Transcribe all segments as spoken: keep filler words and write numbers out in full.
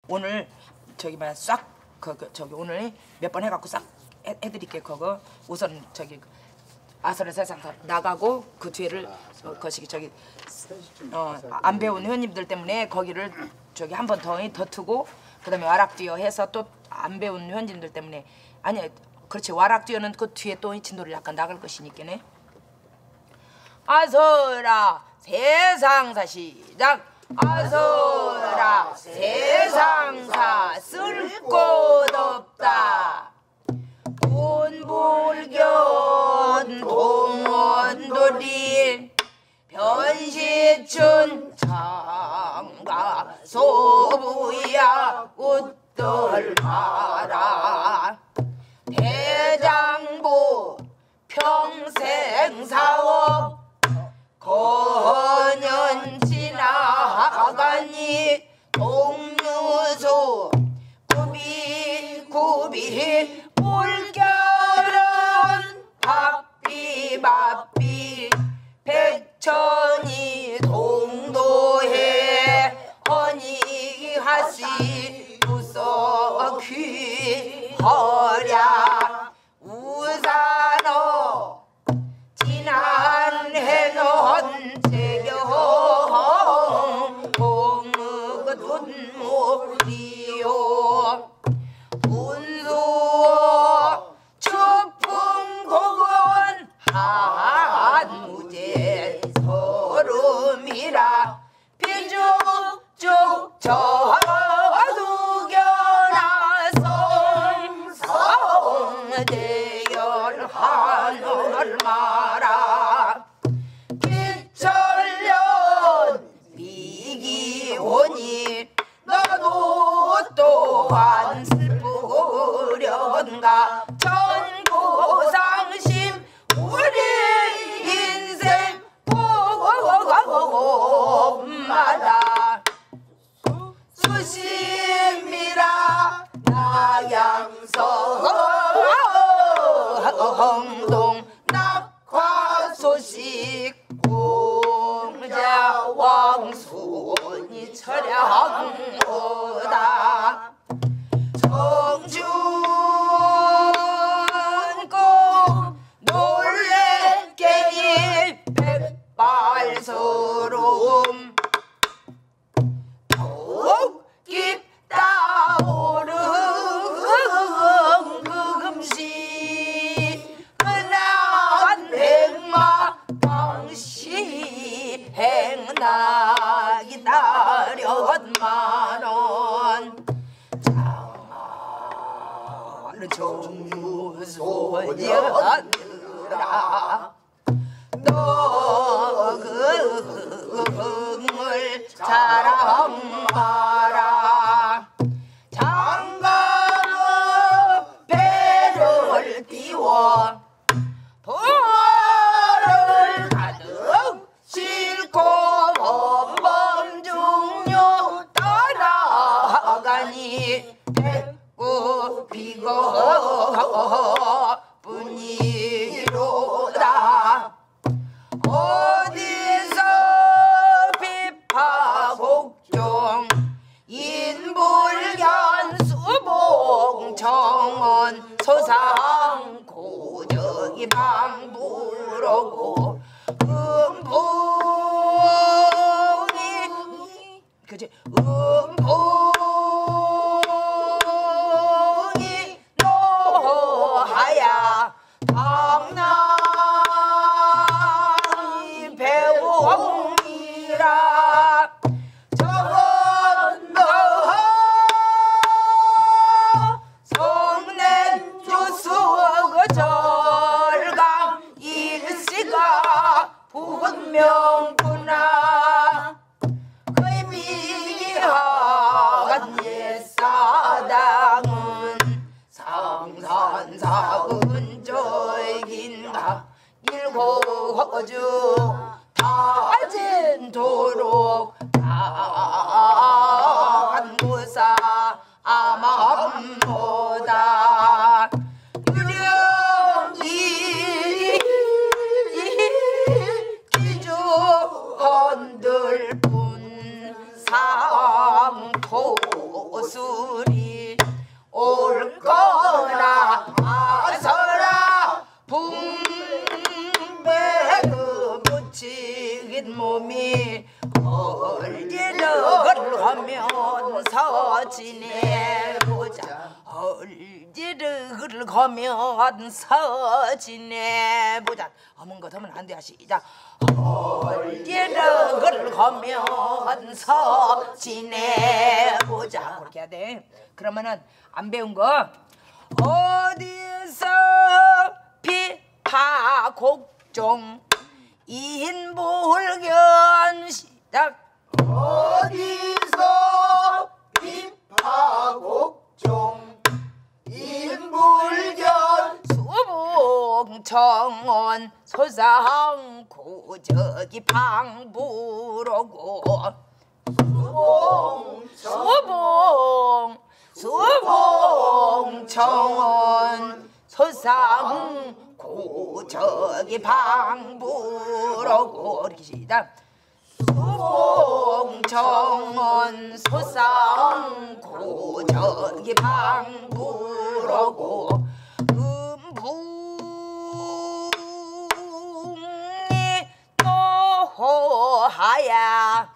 오늘 저기 뭐야 싹 그, 그 저기 오늘 몇 번 해갖고 싹 해, 해드릴게. 그거 우선 저기 아선의 세상 나가고 그 뒤에를 어, 거시기 저기 어 안 배운 회원님들 때문에 거기를 저기 한 번 더 더 트고 그다음에 와락듀어 해서 또 안 배운 회원님들 때문에 아니 그렇지 와락듀어는 그 뒤에 또 이 진도를 약간 나갈 것이니까네. 아서라 세상사 시작. 아서라 세상사 쓸 곳 없다. 돈불견 동원돌이 변시춘 장가 소부야 웃들 마라. 대장부 평생사업 거년 지나가니 동유소 구비 구비 물결은 밥비 밥비 백천이 동도해 허니하시 무서 귀허랴 우산어 지난 해는 제경 공무그 눈물이요 운수 추풍곡은 한무제 서름이라 비죽죽 저두겨나 성성대열 하늘 마라. 기철년 비기오니 너도 또한 슬프련가. 전고상심 우리 인생 고고고고마다 수심이라 나양성동 낙화 소식 공자 왕손이 철양보다 정준공 놀래깨니 백발서름 더욱 깊다 오름 금시 은한 백마 당시 행나기 나련만원 장안 정유소녀들아 너 그을 자랑하라. 장가의 배를 띄워 보를 가득 싣고 범범중요 따라가니 백구 비거 뿐이로다. 어디서 비파복종 인불견 수봉정원 소상 고적이 방부로고 음풍이 그지 음풍이 노하야 당나 배움이라. 저건 너 성냄주수 그 절강 일시가 분명구나. 의미한 옛사당은 상산사근저긴가 일고주 다진도록 단무사 아마보다 유령이 기주 헌들뿐 상토 소술이 올 거나 아서라 붕배그 묻히긴 몸이 얼지를 하면서 지내보자 얼지를 하면서 지내보자 어문 것 하면 안 돼. 시작. 얼지를 하면서 지내보자 그렇게 해야 돼. 그러면은 안 배운 거 어디서 비파곡종 인불견 시작. 어디서 비파곡종 인불견 수봉청원 소상고 저기 방부로고 수봉 수봉청원 소상고 저기 방부로고 이렇게 시작. 수봉청원 소상고 저기 방부로고 음붕이 노하야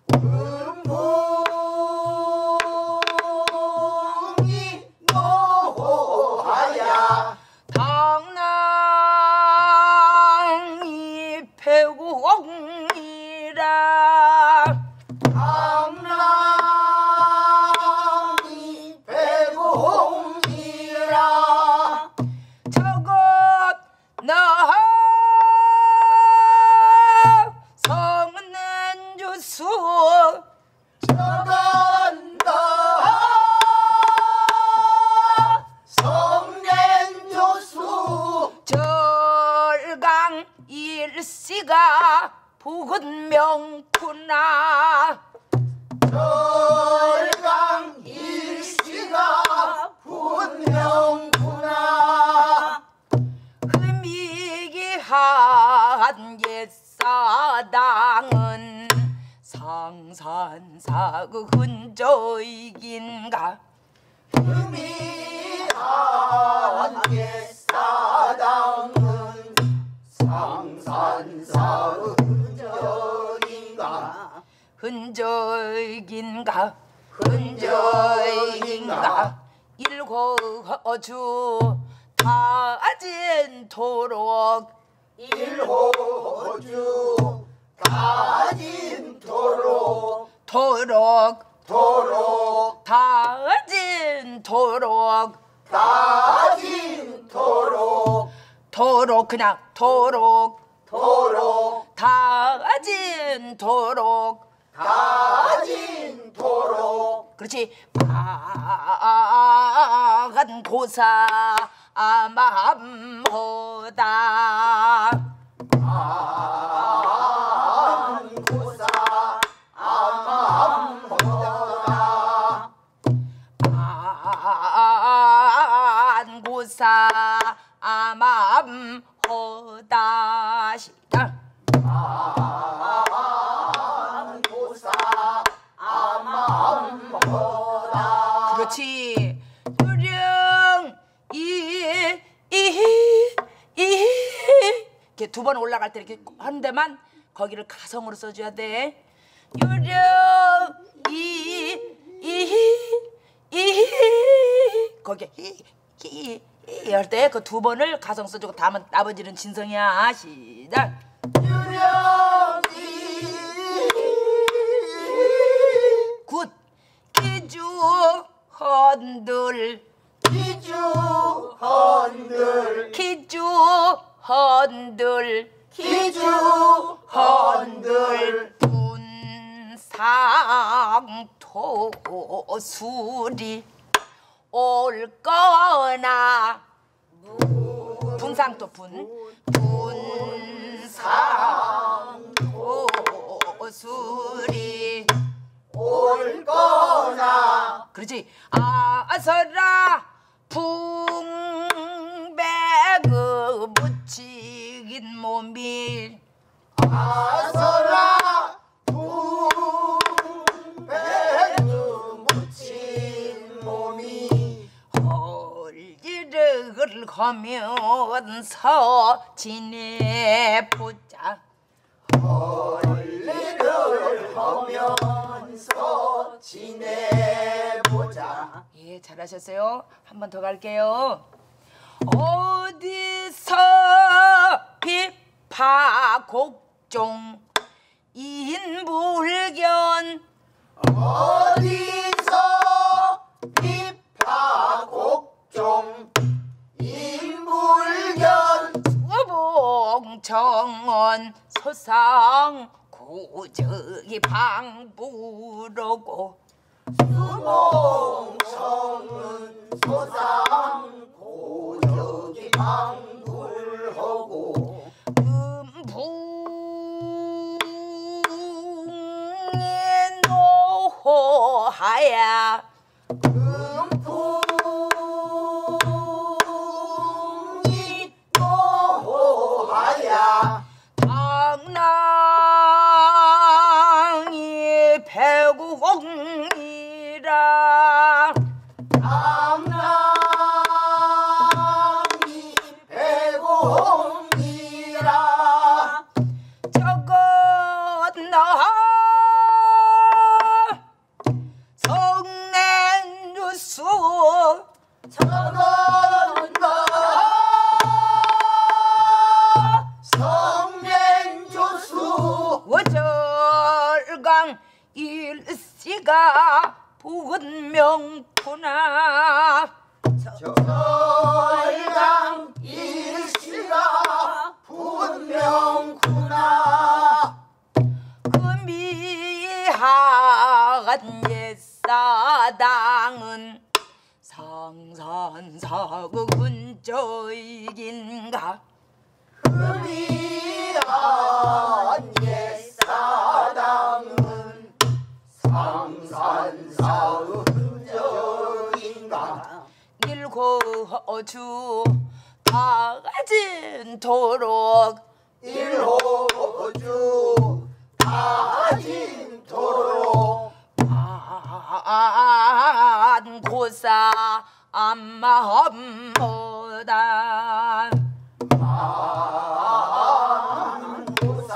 음붕이 노하야 당랑이 배공이라 당랑이 배공이라 저것 나 성낸 주수 저건다 성nen조수 절강 일시가 부근 명구나 절강 일시가 분명구나 흠이기한 옛사당은 상산사그 흔적인가 의미한 옛사당은 상산사의 흔적인가 흔적인가 흔적인가 일호주 다진토록 일호주 다진토록 토록 토록 다진토록 다진토록 토록 그냥 토록 토록 다진토록 다진토록 그렇지. 박한 고사 아마함호다 안고사 아마함호다 안고사 아마함호다 시작. 안고사 아마함호다 그렇지. 유령 이이이 이렇게 두 번 올라갈 때 이렇게 한 데만 거기를 가성으로 써줘야 돼. 유령 이이이 거기 이할 때 그 두 번을 가성 써주고 다음은 나머지는 진성이야. 시작. 유령이 굿. 기주 헌들 기주 헌들 기주 헌들 기주 헌들 분상토술이 올 거나 분상토 분 분상토술이 올 거나 그렇지. 아서라 풍배그 묻히긴 몸이 아서라 붕배그 묻히긴 가면서 지내보자. 할례를 하면서 지내보자. 예, 잘하셨어요. 한 번 더 갈게요. 어디서 비파곡종 인불견 어디서 비파곡종 인불견 수봉청원 소상 고적이 방부로고 수봉청은 소상 고적이 방불하고 음풍에 노하야 음풍이 노하야 당랑이 배구공이라 당랑이 배공이라 저것 나 성nen유수 저건가 성nen조수 어절강 일시가 분명구나 절강 일시가 분명구나 그 미한 옛사당은 상산사구 근처이긴가 흠이한 옛사당은 상산사의 흔적인가 일고주 다 가진도록 일호주 다진토록 안 고사 암마엄보다 안고사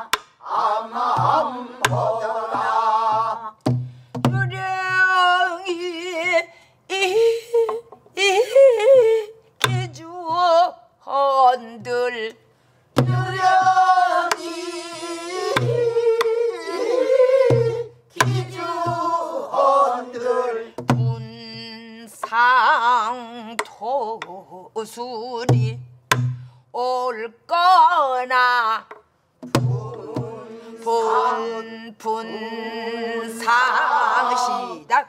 아마함허더라 유령이 기주헌들 유령이 기주헌들 문상토술이 올거나 분분상시다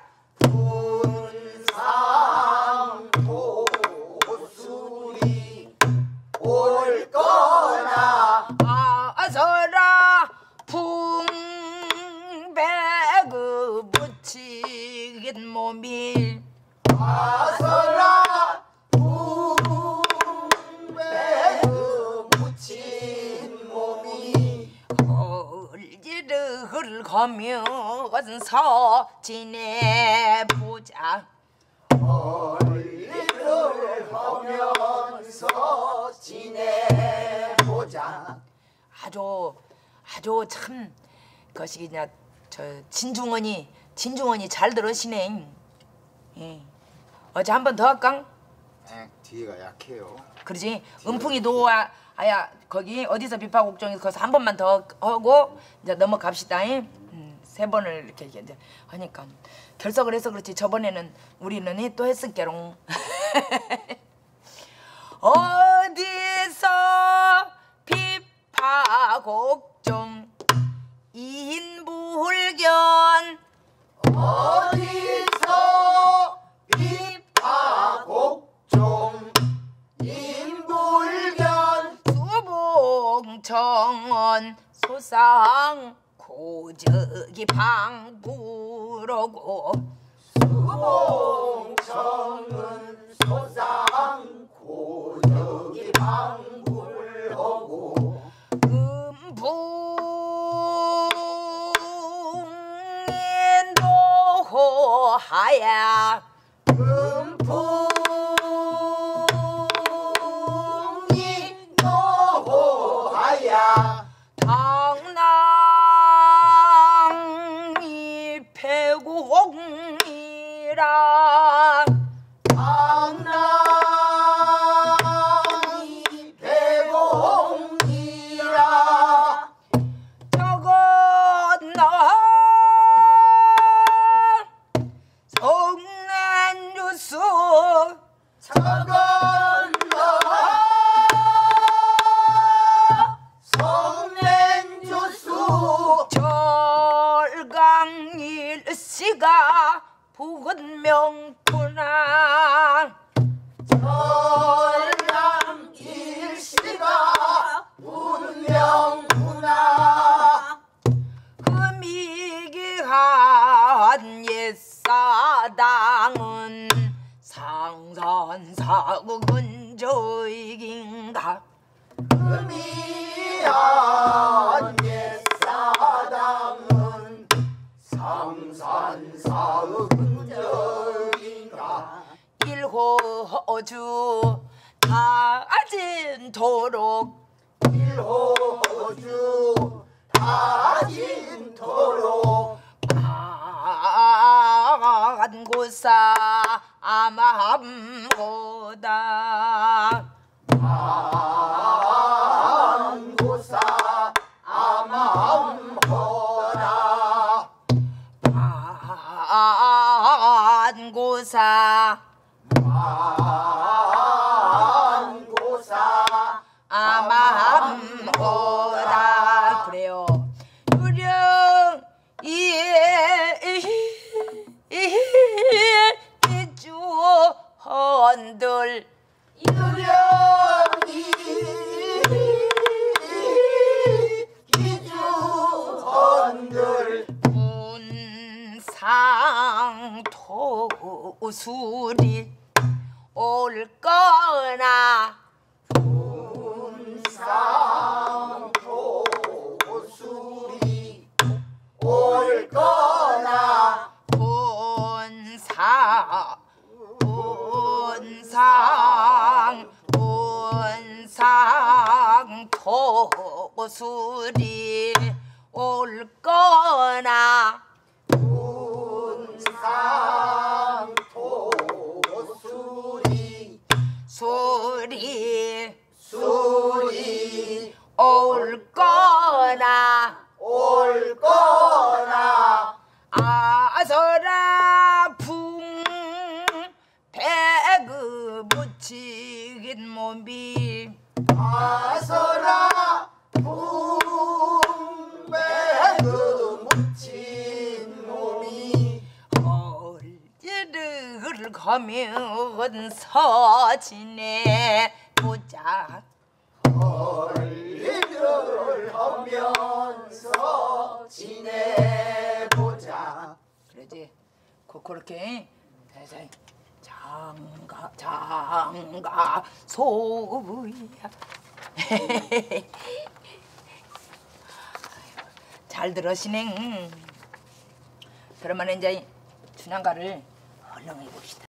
분상도술이 올거나 아서라 풍배그 묻히긴 몸이 아서라 풍배그 묻힌 몸이 헐지를 가면서 지내보자 헐리를 하면서 지내보자 아주 아주 참 것이 그냥 저 진중원이 진중원이 잘 들으시네. 예. 어제 한 번 더 할까? 에, 뒤가 약해요. 그러지. 음풍이 노아 아야 거기 어디서 비파곡종에서 거기서 한 번만 더 하고 이제 넘어갑시다. 음, 세 번을 이렇게 이제 하니까 결석을 해서 그렇지. 저번에는 우리는 또 했을게롱. 어디서 비파곡종 인불견 어디서 비파곡종 인불견 수봉청원 소상 고적이 방부로고 수봉청은 소상 고적이 방불하고 음풍에 노하야 음풍이 당나귀 배공이라 저건 나 성난 주수 저건 너 성nen주수 절강일씨가 부근 명분아 절남 일시가 운명구나 금이기한 옛사당은 상산사국은 저이긴가 미안 옛사당은 상산사은적인가 일호주 다진토록 일호주 다진토록 안고사 아마함보다 안고사 아마함허라 안고사 안고사 아마함보다 그래요. 유령 이주헌들 유령이 기주헌들 운상토술이 올 거나 운상토술이 올 거나 운상 운상 운상 토술이 올 거나 운상토술이 술이 술이 올 거나 올 거나 아서라 풍 배그 묻히긴 몸이 아서라 분배그 묻힌 몸이 얼지를 가면 서지내 보자 얼리를 하면서 지내보자 그러지 그 그렇게 해서 장가 장가 소야 잘 들으시네. 그러면 이제 준한가를 얼른 해봅시다.